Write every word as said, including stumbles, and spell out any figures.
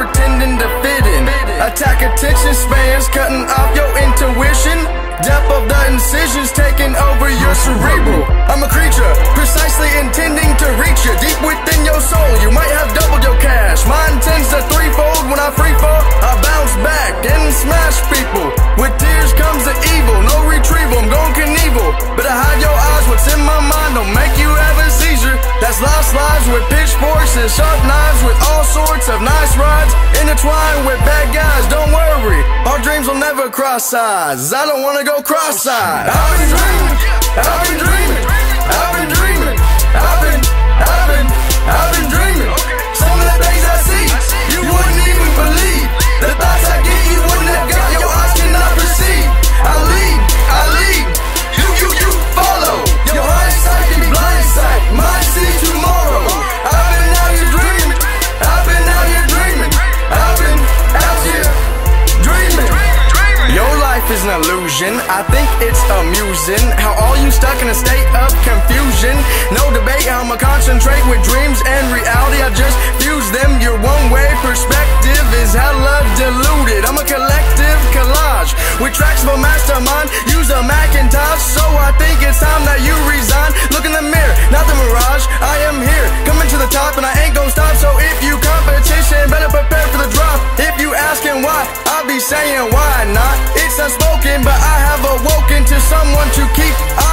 pretending to fit in. Attack attention spans, cutting off your intuition. Depth of the incisions taking over your cerebral. I'm a creature, precisely intending to reach you deep within your soul. You might have doubled your cash. Mine tends to threefold. When I free fall, I bounce back and smash people. With tears comes the evil, no retrieval. I'm going Knievel. Better hide your eyes, what's in my mind don't make you have a seizure. That's lost lives with pitchforks and sharp knives, with all sorts of nice rides intertwined with bad guys. Don't worry, our dreams will never cross eyes. I don't wanna go cross-eyed. I've been dreaming, I've been dreaming, I've been dreaming, I've been, I've been, I've been dreaming. Some of the things I see, you wouldn't even believe. The thoughts I get, you wouldn't have got, your eyes cannot perceive. I lead, I lead, you, you, you follow. Your hindsight be blindsight, mine see tomorrow. I've been out here dreaming, I've been out here dreaming, I've been out here dreaming. Your life is an illusion, I think it's amusing how all you stuck in a state of confusion. No debate, I'ma concentrate with dreams and reality. I just fuse them, your one-way perspective is hella diluted. I'm a collective collage with tracks of a mastermind. Use a Macintosh, so I think it's time that you resign. Look in the mirror, not the mirage, I am here, coming to the top and I ain't gon' stop. So if you competition, better prepare for the drop. If you asking why, I'll be saying why not. It's unspoken, but I have awoken to someone to keep